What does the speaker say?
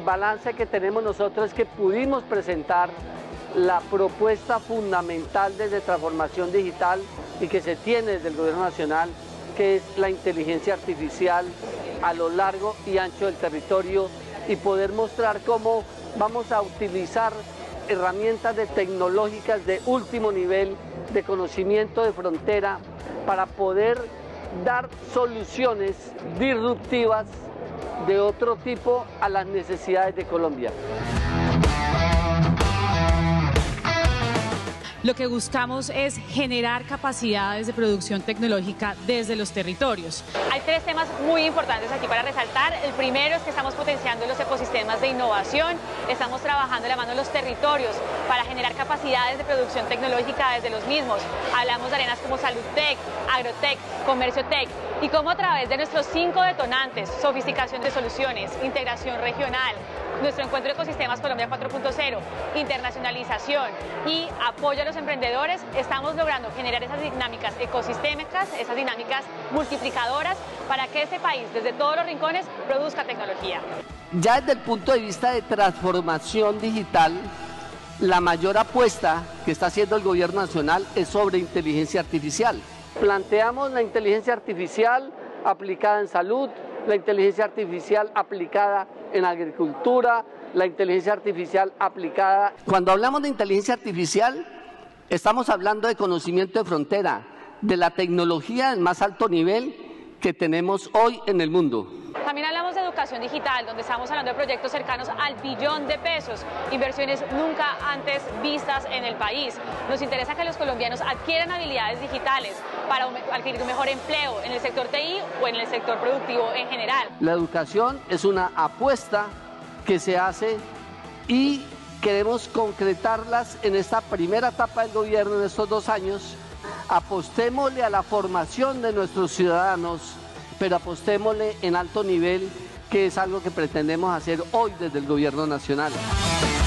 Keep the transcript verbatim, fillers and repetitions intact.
balance que tenemos nosotros es que pudimos presentar la propuesta fundamental desde transformación digital y que se tiene desde el Gobierno Nacional, que es la inteligencia artificial a lo largo y ancho del territorio, y poder mostrar cómo vamos a utilizar herramientas de tecnológicas de último nivel, de conocimiento de frontera, para poder dar soluciones disruptivas de otro tipo a las necesidades de Colombia. Lo que buscamos es generar capacidades de producción tecnológica desde los territorios. Hay tres temas muy importantes aquí para resaltar. El primero es que estamos potenciando los ecosistemas de innovación, estamos trabajando de la mano de los territorios para generar capacidades de producción tecnológica desde los mismos. Hablamos de arenas como SaludTech, AgroTech, ComercioTech, y cómo a través de nuestros cinco detonantes, sofisticación de soluciones, integración regional, nuestro encuentro de ecosistemas Colombia cuatro punto cero, internacionalización y apoyo a los emprendedores, estamos logrando generar esas dinámicas ecosistémicas, esas dinámicas multiplicadoras para que este país, desde todos los rincones, produzca tecnología. Ya desde el punto de vista de transformación digital, la mayor apuesta que está haciendo el Gobierno Nacional es sobre inteligencia artificial. Planteamos la inteligencia artificial aplicada en salud, la inteligencia artificial aplicada en agricultura, la inteligencia artificial aplicada. Cuando hablamos de inteligencia artificial, estamos hablando de conocimiento de frontera, de la tecnología del más alto nivel que tenemos hoy en el mundo. También hablamos de educación digital, donde estamos hablando de proyectos cercanos al billón de pesos, inversiones nunca antes vistas en el país. Nos interesa que los colombianos adquieran habilidades digitales para adquirir un mejor empleo en el sector T I o en el sector productivo en general. La educación es una apuesta que se hace y queremos concretarlas en esta primera etapa del gobierno en estos dos años. Apostémosle a la formación de nuestros ciudadanos, pero apostémosle en alto nivel, que es algo que pretendemos hacer hoy desde el Gobierno Nacional.